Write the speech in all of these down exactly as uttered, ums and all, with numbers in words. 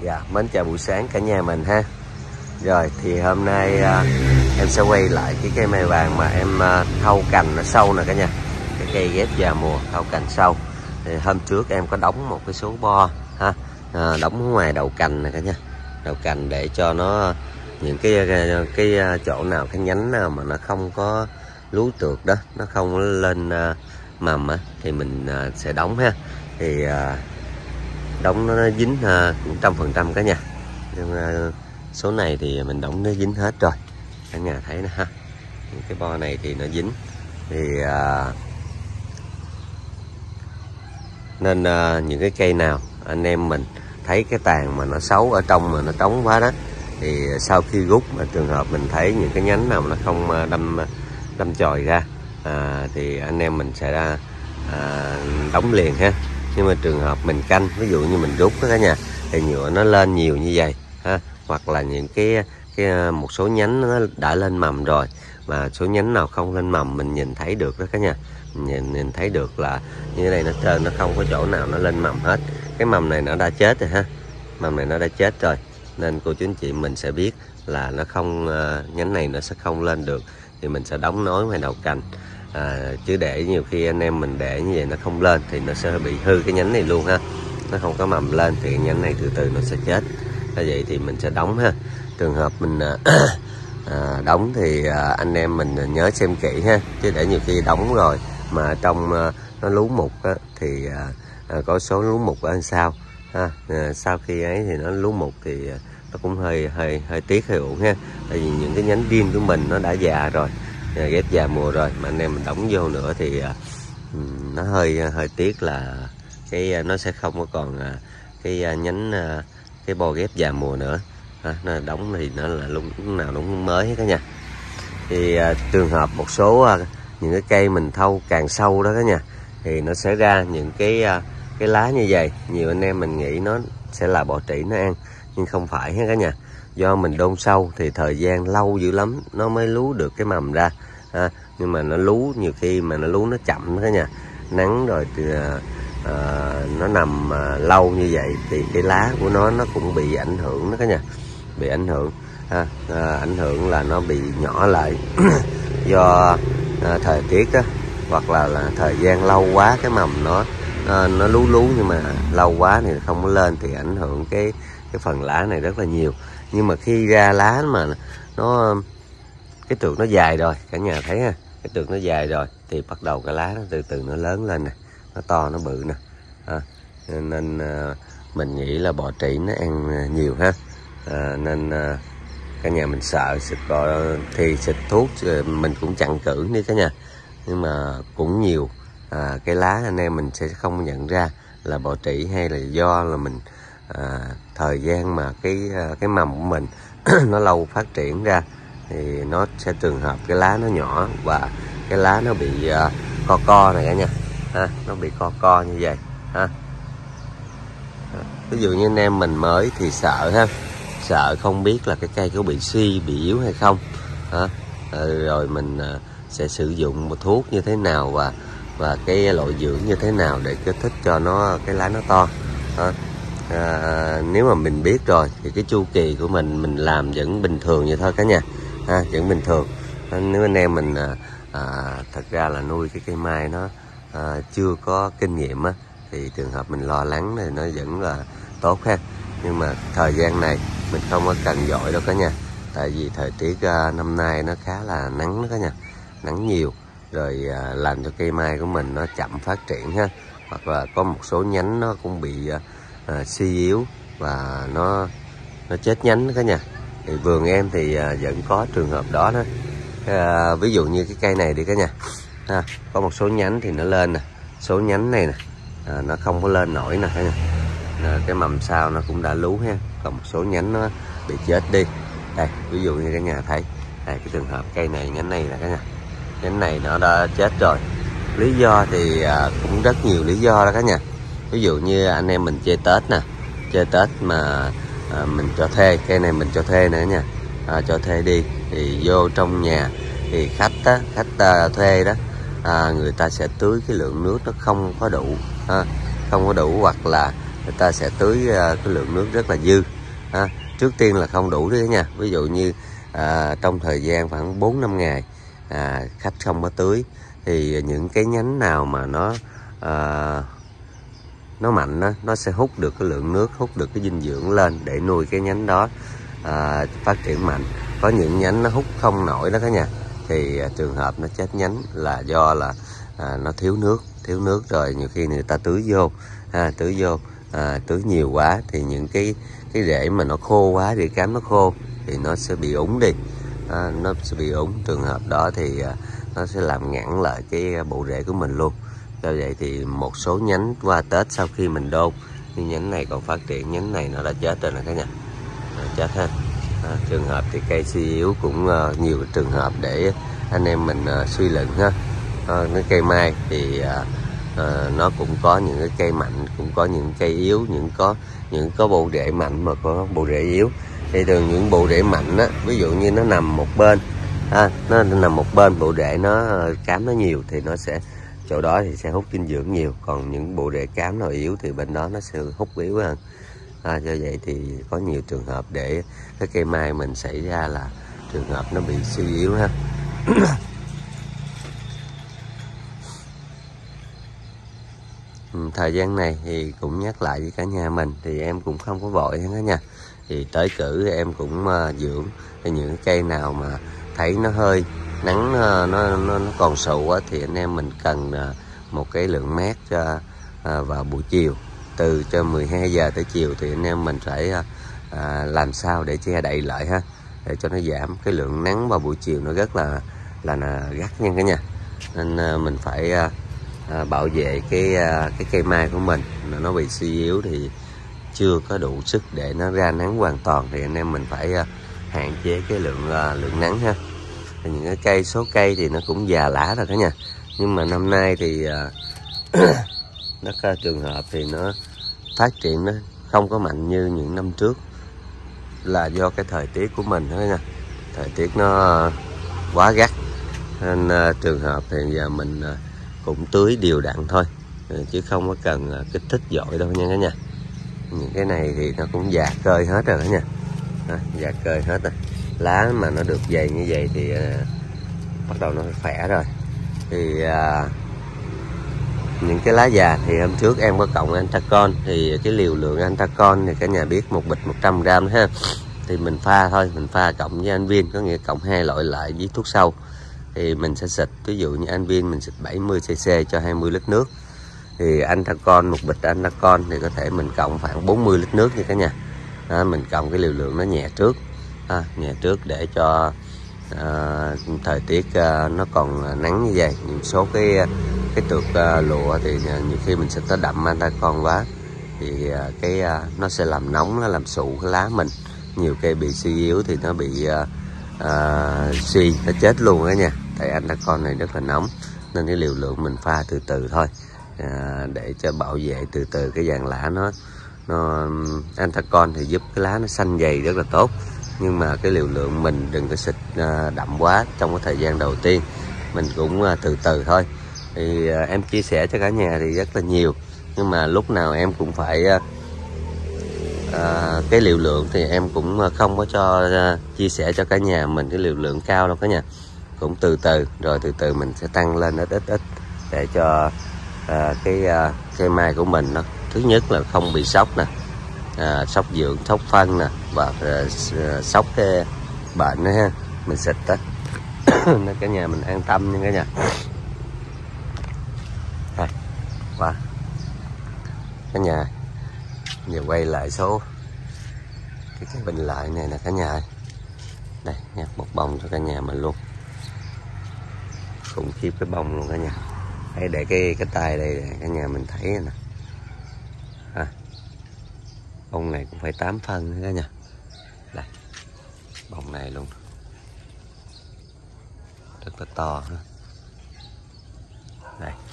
Dạ, mến chào buổi sáng cả nhà mình ha. Rồi thì hôm nay uh, em sẽ quay lại cái cây mai vàng mà em uh, thâu cành nó sâu nè cả nhà. Cái cây ghép già mùa thâu cành sâu. Thì hôm trước em có đóng một cái số bo ha, uh, đóng ngoài đầu cành nè cả nhà. Đầu cành để cho nó những cái cái, cái chỗ nào, cái nhánh nào mà nó không có lú trượt đó, nó không lên uh, mầm á, thì mình uh, sẽ đóng ha. Thì uh, đóng nó dính một trăm phần trăm cả nhà. Nhưng uh, số này thì mình đóng nó dính hết rồi, cả nhà thấy nè ha. Những cái bo này thì nó dính, thì uh, nên uh, những cái cây nào anh em mình thấy cái tàn mà nó xấu ở trong mà nó trống quá đó, thì sau khi rút mà trường hợp mình thấy những cái nhánh nào mà nó không đâm đâm chồi ra à, thì anh em mình sẽ ra à, đóng liền ha. Nhưng mà trường hợp mình canh, ví dụ như mình rút đó cả nhà, thì nhựa nó lên nhiều như vậy ha, hoặc là những cái cái một số nhánh nó đã lên mầm rồi mà số nhánh nào không lên mầm mình nhìn thấy được đó cả nhà. Nhìn, nhìn thấy được là như thế này, nó trơn, nó không có chỗ nào nó lên mầm hết. Cái mầm này nó đã chết rồi ha, mầm này nó đã chết rồi, nên cô chú anh chị mình sẽ biết là nó không uh, nhánh này nó sẽ không lên được, thì mình sẽ đóng nối ngoài đầu cành. À, chứ để nhiều khi anh em mình để như vậy nó không lên thì nó sẽ bị hư cái nhánh này luôn ha, nó không có mầm lên thì cái nhánh này từ từ nó sẽ chết. Như vậy thì mình sẽ đóng ha. Trường hợp mình à, đóng thì à, anh em mình nhớ xem kỹ ha, chứ để nhiều khi đóng rồi mà trong à, nó lú mục á, thì à, à, có số lú mục ở sau ha. À, sau khi ấy thì nó lú mục thì à, nó cũng hơi hơi hơi tiếc, hơi uổng ha. Tại vì những cái nhánh riêng của mình nó đã già rồi, ghép già mùa rồi, mà anh em mình đóng vô nữa thì à, nó hơi hơi tiếc là cái nó sẽ không có còn à, cái à, nhánh à, cái bo ghép già mùa nữa. À, nó đóng thì nó là lúc, lúc nào nó cũng mới hết cả nhà. Thì à, trường hợp một số à, những cái cây mình thâu càng sâu đó cả nhà, thì nó sẽ ra những cái à, cái lá như vậy. Nhiều anh em mình nghĩ nó sẽ là bọ trĩ nó ăn, nhưng không phải hết cả nhà. Do mình đôn sâu thì thời gian lâu dữ lắm nó mới lú được cái mầm ra. À, nhưng mà nó lú nhiều khi mà nó lú nó chậm đó cả nhà. Nắng rồi thì à, à, nó nằm à, lâu như vậy thì cái lá của nó nó cũng bị ảnh hưởng đó cả nhà. Bị ảnh hưởng ha. À, ảnh hưởng là nó bị nhỏ lại do à, thời tiết đó, hoặc là, là thời gian lâu quá cái mầm nó à, nó lú lú, nhưng mà lâu quá thì không có lên thì ảnh hưởng cái cái phần lá này rất là nhiều. Nhưng mà khi ra lá mà nó cái tược nó dài rồi, cả nhà thấy ha, cái tược nó dài rồi thì bắt đầu cái lá nó từ từ nó lớn lên nè, nó to, nó bự nè. À, nên à, mình nghĩ là bọ trĩ nó ăn nhiều ha. À, nên à, cả nhà mình sợ xịt bọ thì xịt thuốc mình cũng chặn cử đi cả nhà, nhưng mà cũng nhiều à, cái lá anh em mình sẽ không nhận ra là bọ trĩ, hay là do là mình à, thời gian mà cái cái mầm của mình nó lâu phát triển ra thì nó sẽ trường hợp cái lá nó nhỏ và cái lá nó bị à, co co này cả nhà ha, nó bị co co như vậy ha. Ví dụ như anh em mình mới thì sợ ha, sợ không biết là cái cây có bị suy, bị yếu hay không ha. Rồi mình sẽ sử dụng một thuốc như thế nào và và cái loại dưỡng như thế nào để kích thích cho nó cái lá nó to ha. À, nếu mà mình biết rồi thì cái chu kỳ của mình mình làm vẫn bình thường vậy thôi cả nhà ha, vẫn bình thường. Nếu anh em mình à, thật ra là nuôi cái cây mai nó à, chưa có kinh nghiệm á, thì trường hợp mình lo lắng thì nó vẫn là tốt ha. Nhưng mà thời gian này mình không có cần dội đâu cả nhà, tại vì thời tiết uh, năm nay nó khá là nắng đó cả nhà, nắng nhiều rồi uh, làm cho cây mai của mình nó chậm phát triển ha, hoặc là có một số nhánh nó cũng bị uh, uh, suy yếu và nó nó chết nhánh đó cả nhà. Thì vườn em thì uh, vẫn có trường hợp đó đó. Uh, ví dụ như cái cây này đi cả nhà ha, có một số nhánh thì nó lên nè, số nhánh này nè à, nó không có lên nổi nè cả nhà. À, cái mầm sau nó cũng đã lú ha, còn một số nhánh nó bị chết đi. Đây ví dụ như cả nhà thấy đây, cái trường hợp cây này, nhánh này là cả nhà, nhánh này nó đã chết rồi. Lý do thì à, cũng rất nhiều lý do đó cả nhà. Ví dụ như anh em mình chơi Tết nè, chơi Tết mà à, mình cho thuê, cây này mình cho thuê nữa nha, à, cho thuê đi thì vô trong nhà thì khách á, khách à, thuê đó à, người ta sẽ tưới cái lượng nước nó không có đủ à, không có đủ, hoặc là người ta sẽ tưới cái lượng nước rất là dư. À, trước tiên là không đủ đấy nha. Ví dụ như à, trong thời gian khoảng bốn năm ngày à, khách không có tưới thì những cái nhánh nào mà nó à, nó mạnh đó, nó sẽ hút được cái lượng nước, hút được cái dinh dưỡng lên để nuôi cái nhánh đó à, phát triển mạnh. Có những nhánh nó hút không nổi đó cả nhà, thì à, trường hợp nó chết nhánh là do là à, nó thiếu nước, thiếu nước rồi nhiều khi người ta tưới vô, à, tưới vô à, tưới nhiều quá thì những cái cái rễ mà nó khô quá, rễ cám nó khô thì nó sẽ bị úng đi, à, nó sẽ bị úng. Trường hợp đó thì à, nó sẽ làm ngăn lại cái bộ rễ của mình luôn. Do vậy thì một số nhánh qua Tết sau khi mình đôn, nhưng nhánh này còn phát triển, nhánh này nó đã chết rồi nè cả nhà, à, chết ha. À, trường hợp thì cây suy yếu cũng uh, nhiều trường hợp để anh em mình uh, suy luận ha. À, cái cây mai thì uh, uh, nó cũng có những cái cây mạnh, cũng có những cây yếu, những có những có bộ rễ mạnh mà có bộ rễ yếu. Thì thường những bộ rễ mạnh á, ví dụ như nó nằm một bên, à, nó nằm một bên bộ rễ nó cám nó nhiều thì nó sẽ chỗ đó thì sẽ hút dinh dưỡng nhiều, còn những bộ rễ cám nào yếu thì bên đó nó sẽ hút yếu hơn. À, do vậy thì có nhiều trường hợp để cái cây mai mình xảy ra là trường hợp nó bị suy yếu ha. Thời gian này thì cũng nhắc lại với cả nhà mình thì em cũng không có vội hết nha. Thì tới cử em cũng uh, dưỡng thì những cây nào mà thấy nó hơi nắng uh, nó, nó nó còn sụ á, thì anh em mình cần uh, một cái lượng mát cho uh, vào buổi chiều, từ cho mười hai giờ tới chiều thì anh em mình phải uh, uh, làm sao để che đậy lại ha, để cho nó giảm cái lượng nắng vào buổi chiều nó rất là là, là gắt nha cả nhà. Nên uh, mình phải uh, À, bảo vệ cái à, cái cây mai của mình, nó bị suy yếu thì chưa có đủ sức để nó ra nắng hoàn toàn, thì anh em mình phải à, hạn chế cái lượng à, lượng nắng ha. Thì những cái cây số cây thì nó cũng già lá rồi cả nhà, nhưng mà năm nay thì à, nó có trường hợp thì nó phát triển nó không có mạnh như những năm trước, là do cái thời tiết của mình thôi nha. Thời tiết nó quá gắt nên à, trường hợp thì giờ mình à, cũng tưới đều đặn thôi, chứ không có cần kích thích dội đâu nha cả nhà. Những cái này thì nó cũng già cơi hết rồi đó nha, à, già cơi hết rồi. Lá mà nó được dày như vậy thì à, bắt đầu nó khỏe rồi. Thì à, những cái lá già thì hôm trước em có cộng Antracon, thì cái liều lượng Antracon thì cả nhà biết một bịch một trăm gam ha, thì mình pha thôi, mình pha cộng với Anvin, có nghĩa cộng hai loại lại với thuốc sâu. Thì mình sẽ xịt, ví dụ như Anvin mình xịt bảy mươi xê xê cho hai mươi lít nước, thì Antracon một bịch Antracon thì có thể mình cộng khoảng bốn mươi lít nước nha cả nhà. Đó, mình cộng cái liều lượng nó nhẹ trước, à, nhẹ trước để cho à, thời tiết à, nó còn nắng như vậy. Một số cái cái tược à, lụa thì nhiều khi mình xịt nó đậm Antracon quá thì à, cái à, nó sẽ làm nóng, nó làm sụ cái lá mình. Nhiều cây bị suy yếu thì nó bị à, à, suy, nó chết luôn đó nha. Tại Antracon này rất là nóng nên cái liều lượng mình pha từ từ thôi, à, để cho bảo vệ từ từ cái dàn lá nó nó Antracon thì giúp cái lá nó xanh dày rất là tốt, nhưng mà cái liều lượng mình đừng có xịt à, đậm quá trong cái thời gian đầu tiên, mình cũng à, từ từ thôi. Thì à, em chia sẻ cho cả nhà thì rất là nhiều, nhưng mà lúc nào em cũng phải à, à, cái liều lượng thì em cũng không có cho à, chia sẻ cho cả nhà mình cái liều lượng cao đâu cả nhà, cũng từ từ rồi từ từ mình sẽ tăng lên ít ít ít để cho à, cái à, cây mai của mình nó thứ nhất là không bị sốc nè, à, sốc dưỡng, sốc phân nè, và à, sốc cái bệnh nữa ha, mình xịt đó nên cả nhà mình an tâm nha cả nhà. Rồi, và cả nhà giờ quay lại số cái, cái bình lại này nè cả nhà. Đây nha, một bông cho cả nhà mình luôn, khủng khiếp cái bông luôn cả nhà. Hãy để cái cái tay đây cả nhà mình thấy nè, à, bông này cũng phải tám phân cả nhà. Đây bông này luôn rất là to ha. Đây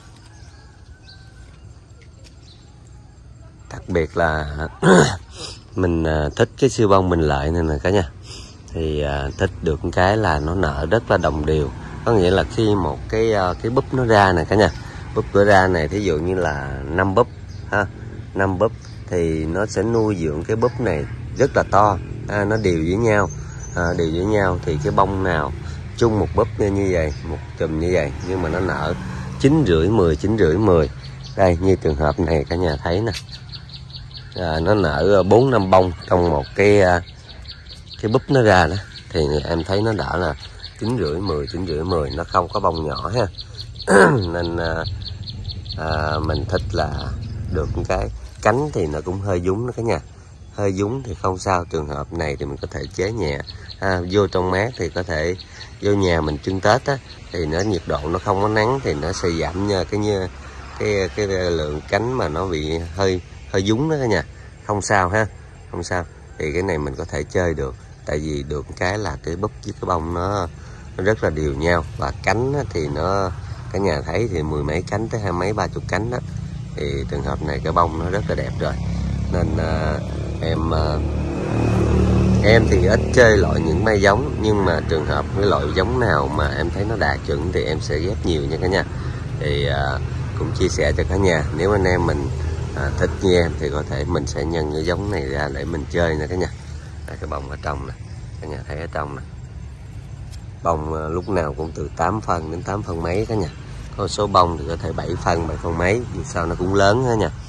đặc biệt là mình thích cái siêu bông bình lợi này nè cả nhà. Thì thích được cái là nó nở rất là đồng đều, có nghĩa là khi một cái cái búp nó ra nè cả nhà, búp cửa ra này thí dụ như là năm búp ha, năm búp thì nó sẽ nuôi dưỡng cái búp này rất là to, à, nó đều với nhau, à, đều với nhau thì cái bông nào chung một búp như vậy, một chùm như vậy, nhưng mà nó nở chín rưỡi mười, chín rưỡi mười. Đây như trường hợp này cả nhà thấy nè, à, nó nở bốn năm bông trong một cái cái búp nó ra đó, thì em thấy nó đã là chín rưỡi mười, chín rưỡi mười, nó không có bông nhỏ ha. Nên à, à, mình thích là được cái cánh thì nó cũng hơi dúng đó cả nhà, hơi dúng thì không sao. Trường hợp này thì mình có thể chế nhẹ, à, vô trong mát thì có thể vô nhà mình trưng Tết á, thì nó nhiệt độ nó không có nắng thì nó sẽ giảm nha cái như cái cái lượng cánh mà nó bị hơi hơi dúng đó cả nhà, không sao ha, không sao. Thì cái này mình có thể chơi được, tại vì được cái là cái búp với cái bông nó, nó rất là đều nhau, và cánh thì nó cả nhà thấy thì mười mấy cánh tới hai mấy ba chục cánh đó, thì trường hợp này cái bông nó rất là đẹp rồi. Nên à, em à, em thì ít chơi loại những mai giống, nhưng mà trường hợp cái loại giống nào mà em thấy nó đạt chuẩn thì em sẽ ghép nhiều nha cả nhà. Thì à, cũng chia sẻ cho cả nhà, nếu anh em mình à, thích như em thì có thể mình sẽ nhân cái giống này ra để mình chơi nè cả nhà. Đây, cái bông ở trong nè, cả nhà thấy ở trong nè, bông à, lúc nào cũng từ tám phân đến tám phân mấy cả nhà. Có số bông thì có thể bảy phân, bảy phân mấy, dù sao nó cũng lớn đó nha.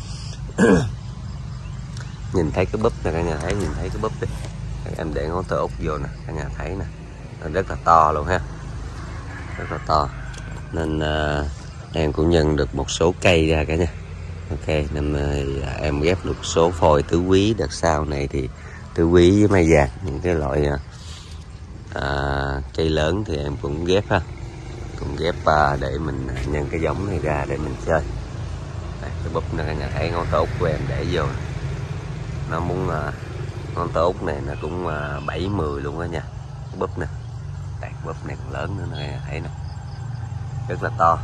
Nhìn thấy cái búp nè cả nhà thấy, nhìn thấy cái búp đi, em để ngón tay út vô nè cả nhà thấy nè, nó rất là to luôn ha, rất là to. Nên uh, em cũng nhận được một số cây ra cả nhà. Ok, nên uh, em ghép được số phôi tứ quý. Đợt sau này thì tứ quý với mai vàng, những cái loại uh, uh, cây lớn thì em cũng ghép ha, cũng ghép uh, để mình nhân cái giống này ra để mình chơi. Đây, cái búp này cả nhà thấy, ngón tay út của em để vô, nó muốn uh, ngón tay út này nó cũng uh, bảy mười luôn đó nha. Cái búp nè, đây, búp này còn lớn nữa nè, thấy nè, rất là to.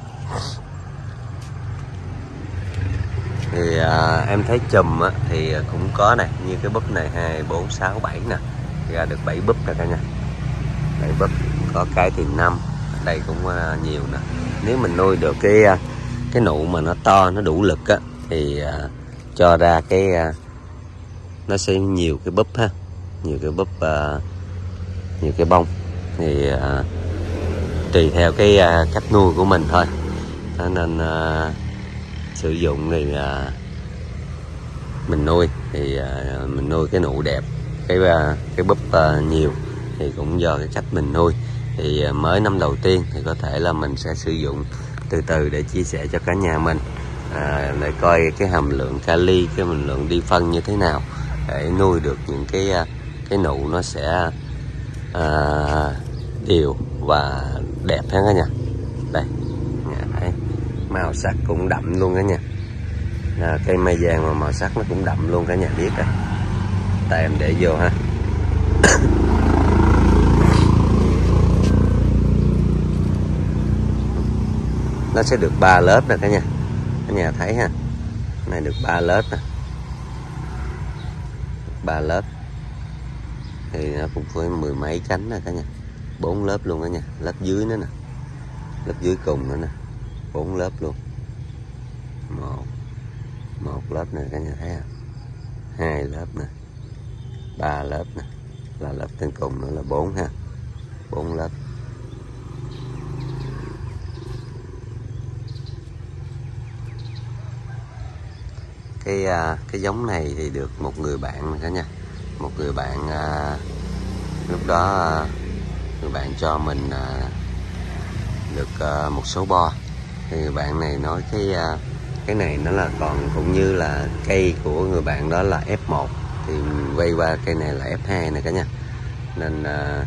Thì à, em thấy chùm á, thì cũng có này, như cái búp này hai, bốn, sáu, bảy nè, ra được bảy búp nè cả nhà. bảy búp, có cái thì năm, đây cũng à, nhiều nè. Nếu mình nuôi được cái cái nụ mà nó to, nó đủ lực á, thì à, cho ra cái à, nó sẽ nhiều cái búp ha, nhiều cái búp, à, nhiều cái bông. Thì à, tùy theo cái à, cách nuôi của mình thôi. Đó nên à, sử dụng thì à, mình nuôi thì à, mình nuôi cái nụ đẹp, cái à, cái búp à, nhiều thì cũng do cái cách mình nuôi. Thì à, mới năm đầu tiên thì có thể là mình sẽ sử dụng từ từ để chia sẻ cho cả nhà mình, à, để coi cái hàm lượng kali, cái hàm lượng đi phân như thế nào để nuôi được những cái cái nụ nó sẽ à, đều và đẹp ha cả nhà. Đây nhà thấy màu sắc cũng đậm luôn cả nhà, à, cây mai vàng mà màu sắc nó cũng đậm luôn cả nhà biết rồi. Tại em để vô ha. Nó sẽ được ba lớp nè cả nhà, cả nhà thấy ha, này được ba lớp nè, ba lớp thì nó cũng phải mười mấy cánh nè cả nhà, bốn lớp luôn cả nhà, lớp dưới nữa nè, lớp dưới cùng nữa nè, bốn lớp luôn, một một lớp nè cả nhà thấy không, hai lớp nè, ba lớp nè, là lớp trên cùng nữa là bốn ha, bốn lớp. Cái cái giống này thì được một người bạn cả nhà, một người bạn à, lúc đó à, người bạn cho mình à, được à, một số bo. Thì người bạn này nói cái à, cái này nó là còn cũng như là cây của người bạn đó là ép một, thì quay qua cây này là ép hai nè cả nhà. Nên à,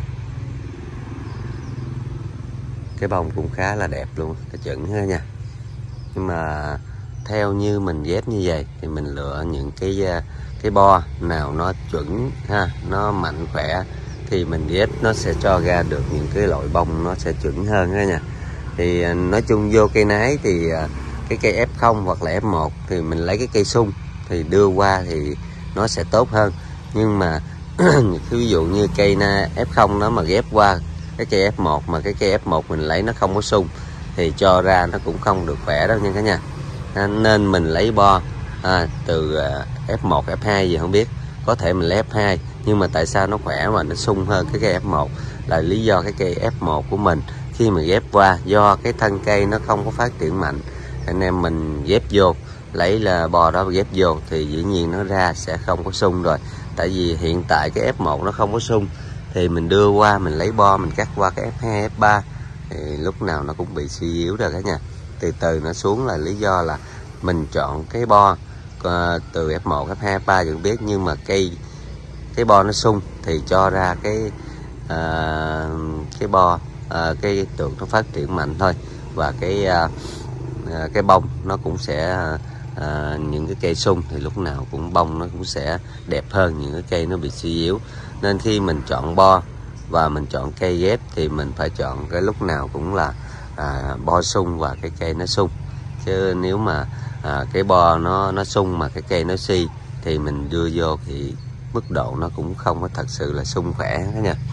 cái bông cũng khá là đẹp luôn, cái chuẩn ha nha. Nhưng mà theo như mình ghép như vậy thì mình lựa những cái cái bo nào nó chuẩn ha, nó mạnh khỏe thì mình ghép nó sẽ cho ra được những cái loại bông nó sẽ chuẩn hơn đó nha. Thì nói chung vô cây nái thì cái cây ép không hoặc là ép một thì mình lấy cái cây sung thì đưa qua thì nó sẽ tốt hơn. Nhưng mà ví dụ như cây na ép không đó mà ghép qua cái cây ép một mà cái cây ép một mình lấy nó không có sung thì cho ra nó cũng không được khỏe đâu nha cả nhà. Nên mình lấy bo à, từ F một F hai gì không biết, có thể mình lấy F hai, nhưng mà tại sao nó khỏe mà nó sung hơn cái cây F một là lý do cái cây F một của mình khi mà ghép qua, do cái thân cây nó không có phát triển mạnh, anh em mình ghép vô, lấy là bò đó ghép vô thì dĩ nhiên nó ra sẽ không có sung rồi. Tại vì hiện tại cái F một nó không có sung thì mình đưa qua, mình lấy bo mình cắt qua cái F hai F ba thì lúc nào nó cũng bị suy yếu rồi cả nhà. Từ từ nó xuống là lý do là mình chọn cái bo uh, từ F một F hai F ba vẫn biết, nhưng mà cây cái bo nó sung thì cho ra cái uh, cái bo uh, cái tượng nó phát triển mạnh thôi, và cái uh, uh, cái bông nó cũng sẽ uh, những cái cây sung thì lúc nào cũng bông nó cũng sẽ đẹp hơn những cái cây nó bị suy yếu. Nên khi mình chọn bo và mình chọn cây ghép thì mình phải chọn cái lúc nào cũng là à, bo sung và cái cây nó sung, chứ nếu mà à, cái bo nó nó sung mà cái cây nó suy thì mình đưa vô thì mức độ nó cũng không có thật sự là sung khỏe đó nha.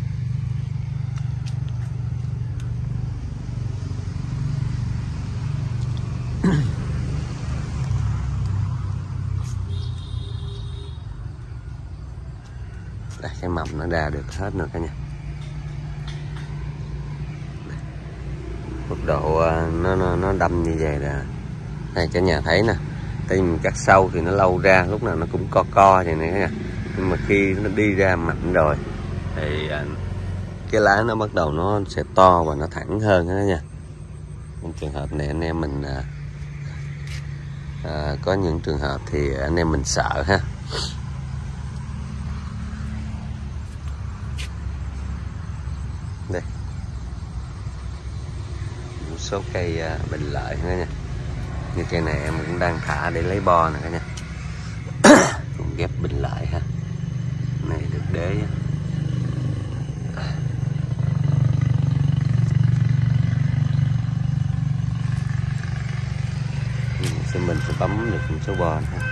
Đây, cái mầm nó ra được hết rồi cả nhà. Mức độ nó nó, nó đâm như vậy là này cả nhà thấy nè, tại vì mình cắt sâu thì nó lâu ra, lúc nào nó cũng co co vậy này cả nhà, nhưng mà khi nó đi ra mạnh rồi thì cái lá nó bắt đầu nó sẽ to và nó thẳng hơn đó nha. Trong trường hợp này anh em mình à, à, có những trường hợp thì anh em mình sợ ha. Đây một số cây à, bình lợi nữa nha, như cây này em cũng đang thả để lấy bo nè cả nhà. Cũng ghép bình lợi ha, này được đế thì mình sẽ bấm được một số bo ha.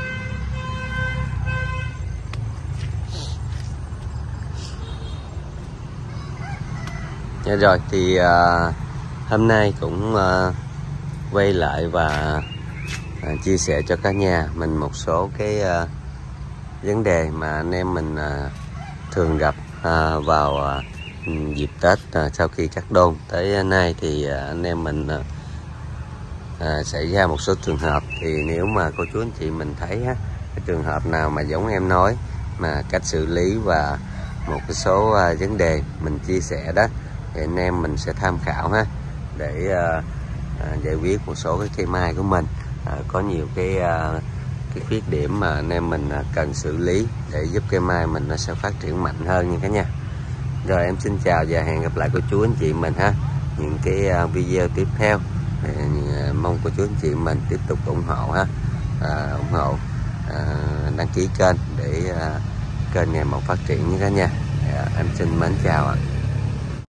Dạ rồi thì à, hôm nay cũng à, quay lại và à, chia sẻ cho cả nhà mình một số cái à, vấn đề mà anh em mình à, thường gặp à, vào à, dịp Tết à, sau khi cắt đôn tới nay thì à, anh em mình à, à, xảy ra một số trường hợp. Thì nếu mà cô chú anh chị mình thấy á, cái trường hợp nào mà giống em nói mà cách xử lý và một cái số à, vấn đề mình chia sẻ đó thì anh em mình sẽ tham khảo ha, để à, à, giải quyết một số cái cây mai của mình à, có nhiều cái à, cái khuyết điểm mà anh em mình à, cần xử lý để giúp cây mai mình nó sẽ phát triển mạnh hơn nha cả nhà. Rồi em xin chào và hẹn gặp lại cô chú anh chị mình ha, những cái à, video tiếp theo. Thì, à, mong cô chú anh chị mình tiếp tục ủng hộ ha, à, ủng hộ à, đăng ký kênh để à, kênh ngày một phát triển nha cả nhà. À, em xin mến chào ạ.